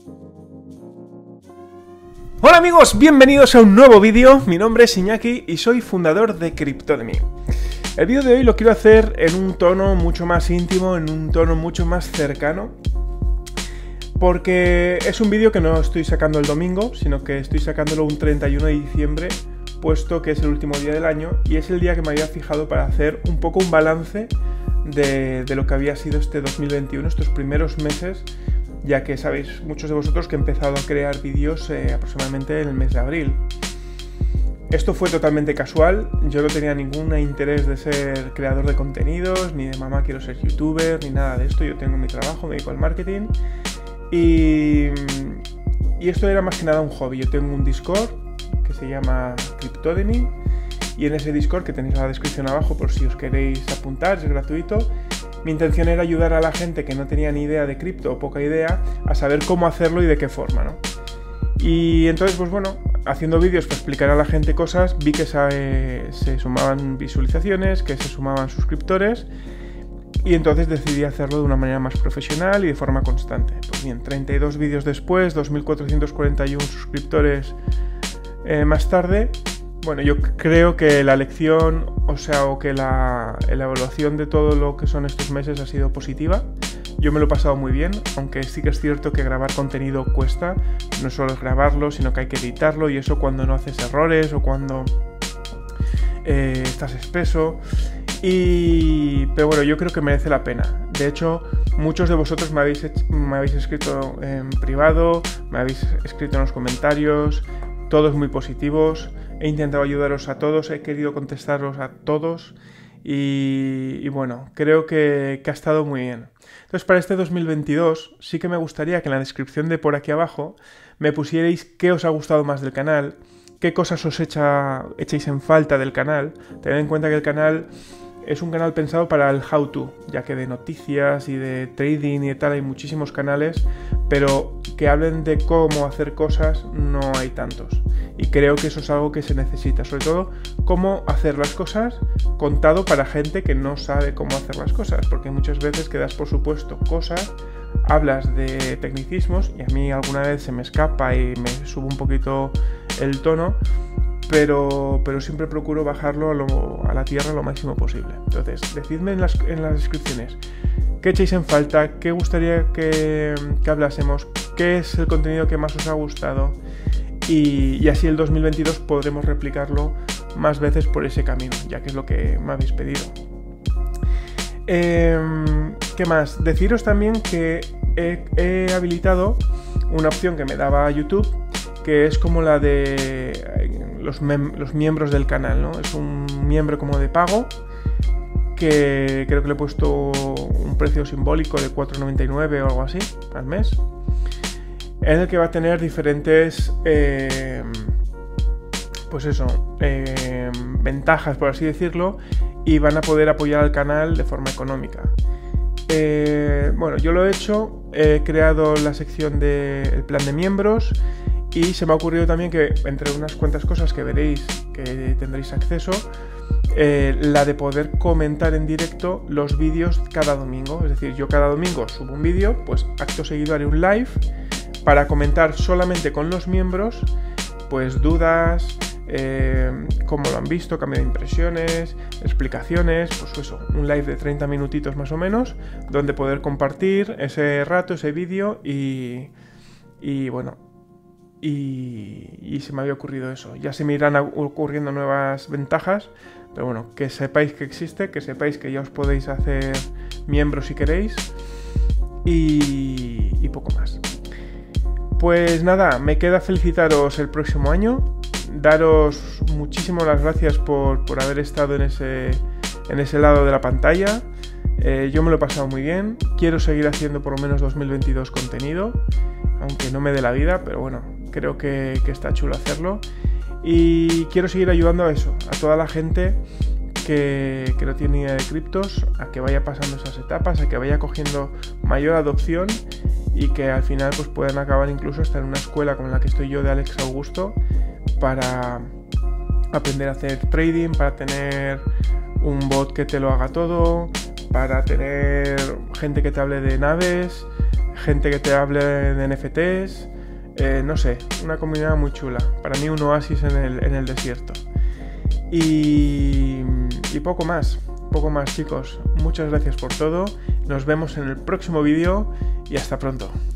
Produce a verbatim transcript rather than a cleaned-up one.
Hola amigos, bienvenidos a un nuevo vídeo. Mi nombre es Iñaki y soy fundador de Cryptodemy. El vídeo de hoy lo quiero hacer en un tono mucho más íntimo, en un tono mucho más cercano, porque es un vídeo que no estoy sacando el domingo, sino que estoy sacándolo un treinta y uno de diciembre, puesto que es el último día del año y es el día que me había fijado para hacer un poco un balance de, de lo que había sido este dos mil veintiuno, estos primeros meses, ya que sabéis muchos de vosotros que he empezado a crear vídeos eh, aproximadamente en el mes de abril. Esto fue totalmente casual, yo no tenía ningún interés de ser creador de contenidos, ni de mamá quiero ser youtuber, ni nada de esto. Yo tengo mi trabajo, me dedico al marketing y, y esto era más que nada un hobby. Yo tengo un Discord que se llama Cryptodemy y en ese Discord, que tenéis en la descripción abajo por si os queréis apuntar, es gratuito. Mi intención era ayudar a la gente que no tenía ni idea de cripto o poca idea a saber cómo hacerlo y de qué forma, ¿no? Y entonces, pues bueno, haciendo vídeos para explicar a la gente cosas, vi que se, se sumaban visualizaciones, que se sumaban suscriptores y entonces decidí hacerlo de una manera más profesional y de forma constante. Pues bien, treinta y dos vídeos después, dos mil cuatrocientos cuarenta y uno suscriptores eh, más tarde. Bueno, yo creo que la lección, o sea, o que la, la evaluación de todo lo que son estos meses ha sido positiva. Yo me lo he pasado muy bien, aunque sí que es cierto que grabar contenido cuesta. No solo es grabarlo, sino que hay que editarlo, y eso cuando no haces errores o cuando eh, estás espeso. Y... pero bueno, yo creo que merece la pena. De hecho, muchos de vosotros me habéis, me habéis escrito en privado, me habéis escrito en los comentarios, todos muy positivos. He intentado ayudaros a todos, he querido contestaros a todos y, y bueno, creo que, que ha estado muy bien. Entonces, para este dos mil veintidós sí que me gustaría que en la descripción de por aquí abajo me pusierais qué os ha gustado más del canal, qué cosas os echa, echáis en falta del canal. Tened en cuenta que el canal es un canal pensado para el how to, ya que de noticias y de trading y de tal hay muchísimos canales, pero que hablen de cómo hacer cosas no hay tantos. Y creo que eso es algo que se necesita, sobre todo cómo hacer las cosas contado para gente que no sabe cómo hacer las cosas, porque muchas veces quedas por supuesto cosas, hablas de tecnicismos y a mí alguna vez se me escapa y me subo un poquito el tono, pero, pero siempre procuro bajarlo a, lo, a la tierra lo máximo posible. Entonces, decidme en las, en las descripciones qué echáis en falta, qué gustaría que, que hablásemos, qué es el contenido que más os ha gustado. Y, y así el dos mil veintidós podremos replicarlo más veces por ese camino, ya que es lo que me habéis pedido. Eh, ¿Qué más? Deciros también que he, he habilitado una opción que me daba YouTube, que es como la de los, mem los miembros del canal, ¿no? Es un miembro como de pago, que creo que le he puesto un precio simbólico de cuatro noventa y nueve o algo así al mes, en el que va a tener diferentes, eh, pues eso, eh, ventajas, por así decirlo, y van a poder apoyar al canal de forma económica. Eh, bueno, yo lo he hecho, he creado la sección del plan de miembros y se me ha ocurrido también que, entre unas cuantas cosas que veréis que tendréis acceso, eh, la de poder comentar en directo los vídeos cada domingo. Es decir, yo cada domingo subo un vídeo, pues acto seguido haré un live para comentar solamente con los miembros, pues dudas, eh, cómo lo han visto, cambio de impresiones, explicaciones, pues eso, un live de treinta minutitos más o menos, donde poder compartir ese rato, ese vídeo y, y bueno, y, y se me había ocurrido eso. Ya se me irán ocurriendo nuevas ventajas, pero bueno, que sepáis que existe, que sepáis que ya os podéis hacer miembros si queréis y, y poco más. Pues nada, me queda felicitaros el próximo año, daros muchísimas las gracias por, por haber estado en ese, en ese lado de la pantalla. Eh, yo me lo he pasado muy bien, quiero seguir haciendo por lo menos dos mil veintidós contenido, aunque no me dé la vida, pero bueno, creo que, que está chulo hacerlo. Y quiero seguir ayudando a eso, a toda la gente que, que no tiene idea de criptos, a que vaya pasando esas etapas, a que vaya cogiendo mayor adopción y que al final pues puedan acabar incluso hasta en una escuela como la que estoy yo de Alex Augusto, para aprender a hacer trading, para tener un bot que te lo haga todo, para tener gente que te hable de naves, gente que te hable de N F Ts, eh, no sé, una comunidad muy chula. Para mí un oasis en el, en el desierto. Y, y poco más, poco más chicos. Muchas gracias por todo. Nos vemos en el próximo vídeo y hasta pronto.